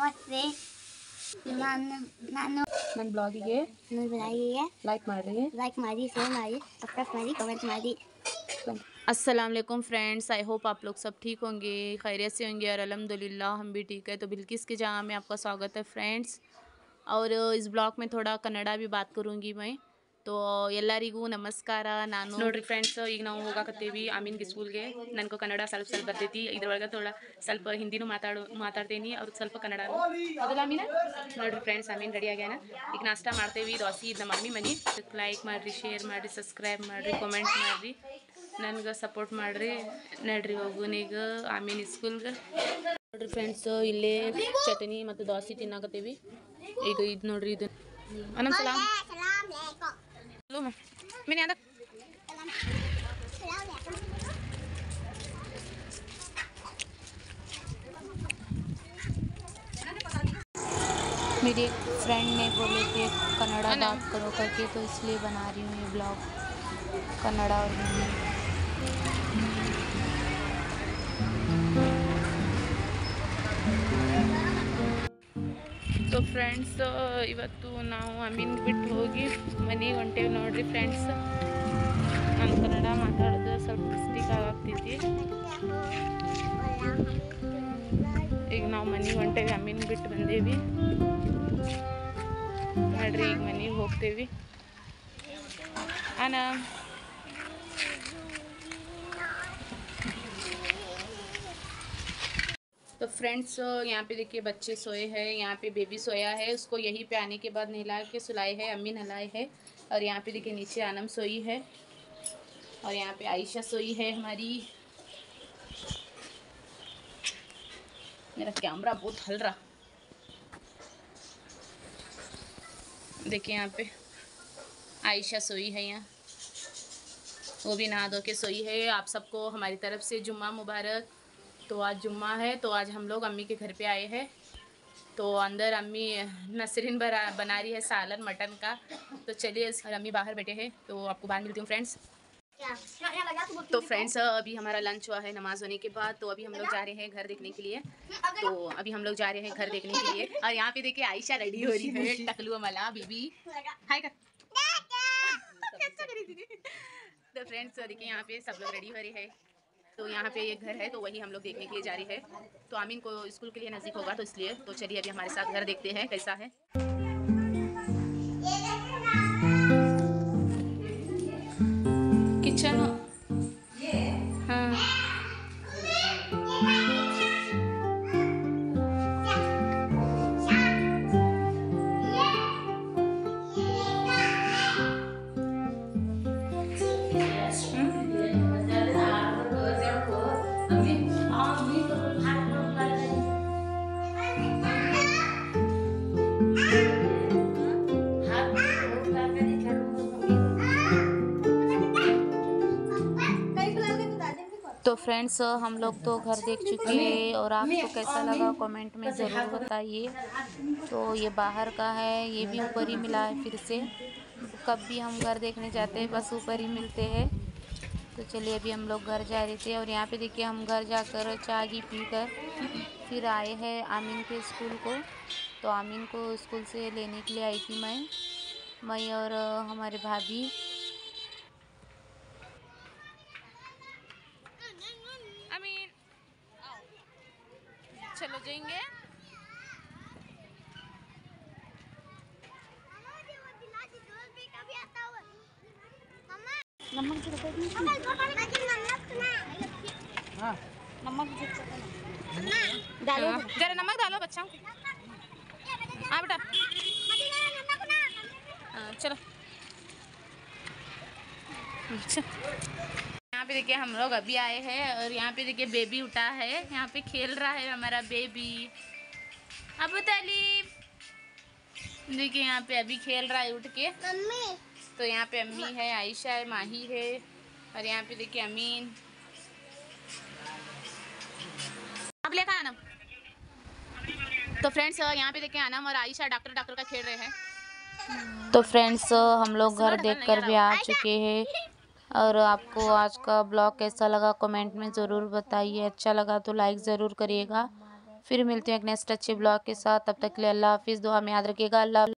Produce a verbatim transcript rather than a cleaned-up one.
ನಮಸ್ತೆ ನಾನು ನಾನು ನನ್ನ ಬ್ಲಾಗಿಗೆ ನನ್ನ ಬ್ಲಾಗಿಗೆ ಲೈಕ್ ಮಾಡಿರಿ ಲೈಕ್ ಮಾಡಿ शेयर ಮಾಡಿ सब्सक्राइब ಮಾಡಿ कमेंट ಮಾಡಿ। अस्सलाम वालेकुम फ्रेंड्स, आई होप आप लोग सब ठीक होंगे, खैरियत से होंगे और अल्हम्दुलिल्लाह हम भी ठीक है। तो बिल्किस के जहाँ में आपका स्वागत है फ्रेंड्स। और इस ब्लॉग में थोड़ा कन्नड़ा भी बात करूँगी मैं। तो ಎಲ್ಲರಿಗೂ ನಮಸ್ಕಾರ। ನಾನು ನೋಡ್ರಿ ಫ್ರೆಂಡ್ಸ್, ಈಗ ನಾವು ಹೋಗಾಕತ್ತೀವಿ ಆಮೀನ್ಗೆ ಸ್ಕೂಲ್ಗೆ। ನನಗೂ ಕನ್ನಡ ಸ್ವಲ್ಪ ಸ್ವಲ್ಪ ಬರ್ತೈತಿ, ಇದ್ರೊಳಗೆ ಥೋड़ा ಸ್ವಲ್ಪ ಹಿಂದಿನೂ ಮಾತಾಡೋ ಮಾತಾಡ್ತೀನಿ, ಅವ್ರಿಗೆ ಸ್ವಲ್ಪ ಕನ್ನಡ ಅದಲ್ಲ ಆಮೀನ। ನೋಡ್ರಿ ಫ್ರೆಂಡ್ಸ್, ಆಮೀನ್ ರೆಡಿ ಆಗ್ಯಾನ, ಈಗ ನಾಷ್ಟ ಮಾಡ್ತೇವೆ। ದೋಸೆ ಇದು ನಮ್ಮ ಮಮ್ಮಿ ಮನೆ। ಲೈಕ್ ಮಾಡಿರಿ, ಶೇರ್ ಮಾಡಿರಿ, ಸಬ್ಸ್ಕ್ರೈಬ್ ಮಾಡಿರಿ, ಕಾಮೆಂಟ್ ಮಾಡಿರಿ, ನನಗೆ ಸಪೋರ್ಟ್ ಮಾಡಿರಿ। ನಡ್ರಿ ಹೋಗುನ್ ಈಗ ಆಮೀನ್ ಸ್ಕೂಲ್ಗೆ। ನೋಡ್ರಿ ಫ್ರೆಂಡ್ಸ್, ಇಲ್ಲೇ ಚಟ್ನಿ ಮತ್ತು ದೋಸೆ ತಿನ್ನಾಕತ್ತೀವಿ। ಈಗ ಇದು ನೋಡ್ರಿ, ಇದು ಅನ್ನಮ್ ಸಲಾಮ್ लो मैंने आधा मेरे फ्रेंड ने बोले थे कन्नड़ा बात करो करके, तो इसलिए बना रही हूँ ये ब्लॉग कन्नड़ा और हिंदी। तो ಫ್ರೆಂಡ್ಸ್, ಇವತ್ತು ನಾವು ಅಮೀನ್ ಬಿಟ್ಟು ಹೋಗಿ ಮನೆಗೆ ಹೊಂಟೇವಿ ನೋಡ್ರಿ ಫ್ರೆಂಡ್ಸ್। ನಾನು ಕನ್ನಡ ಮಾತಾಡೋದು ಸ್ವಲ್ಪ ಮಿಸ್ಟೇಕ್ ಆಗತೈತಿ। ಈಗ ನಾವು ಮನೆಗೆ ಹೊಂಟೇವಿ, ಅಮೀನ್ ಬಿಟ್ಟು ಬಂದೇವಿ ನೋಡ್ರಿ। ಈಗ ಮನೆಗೆ ಹೋಗ್ತೇವಿ ಅಣ್ಣ। तो फ्रेंड्स, यहाँ पे देखिए बच्चे सोए हैं, यहाँ पे बेबी सोया है, उसको यहीं पे आने के बाद नहला के सुलाए है, अम्मी नहलाए है। और यहाँ पे देखिए नीचे आनम सोई है, और यहाँ पे आयशा सोई है हमारी। मेरा कैमरा बहुत हल रहा, देखिए यहाँ पे आयशा सोई है, यहाँ वो भी नहा धो के सोई है। आप सबको हमारी तरफ से जुम्मा मुबारक। तो आज जुम्मा है, तो आज हम लोग अम्मी के घर पे आए हैं। तो अंदर अम्मी नसरीन बना बना रही है सालन मटन का। तो चलिए, और अम्मी बाहर बैठे हैं, तो आपको बाहर मिलती हूँ फ्रेंड्स। तो फ्रेंड्स, अभी हमारा लंच हुआ है नमाज होने के बाद, तो अभी हम लोग जा रहे हैं घर देखने के लिए। तो अभी हम लोग जा रहे हैं घर देखने के लिए। और यहाँ पे देखिए आयशा रेडी हो रही है, टकलू मला बीबी हाय कर। तो फ्रेंड्स देखिए, यहाँ पे सब लोग रेडी हो रहे हैं। तो यहाँ पे एक घर है, तो वही हम लोग देखने के लिए जा रही है। तो आमीन को स्कूल के लिए नज़दीक होगा, तो इसलिए। तो चलिए अभी हमारे साथ घर देखते हैं कैसा है। किचन, हाँ तो फ्रेंड्स, हम लोग तो घर देख चुके हैं, और आपको कैसा लगा कमेंट में ज़रूर बताइए। तो ये बाहर का है, ये भी ऊपर ही मिला है फिर से। कब भी हम घर देखने जाते हैं बस ऊपर ही मिलते हैं। तो चलिए अभी हम लोग घर जा रहे थे, और यहाँ पे देखिए हम घर जाकर चाय ही पी कर फिर आए हैं आमीन के स्कूल को। तो आमीन को स्कूल से लेने के लिए आई थी मैं मैं और हमारे भाभी। आमीन चलो जाएंगे। नमक हाँ नमक डालो, जरा नमक डालो बच्चों। हाँ बेटा, चलो। अच्छा, यहाँ पे देखिए हम लोग अभी आए हैं, और यहाँ पे देखिए बेबी उठा है, यहाँ पे खेल रहा है हमारा बेबी अबू तालिब। देखिए यहाँ पे अभी खेल रहा है उठ के। मम्मी, तो यहाँ पे अम्मी है, आयशा है, माही है, और यहाँ पे देखिए अमीन। अब लेखा आनम। तो फ्रेंड्स, यहाँ पे देखिए आनम और आयशा डॉक्टर डॉक्टर का खेल रहे हैं। तो फ्रेंड्स, हम लोग घर देखकर भी आ चुके हैं, और आपको आज का ब्लॉग कैसा लगा कमेंट में ज़रूर बताइए। अच्छा लगा तो लाइक ज़रूर करिएगा। फिर मिलते हैं एक नेक्स्ट अच्छे ब्लॉग के साथ। तब तक के लिए अल्लाह हाफिज़। दुआ में याद रखिएगा। अल्लाह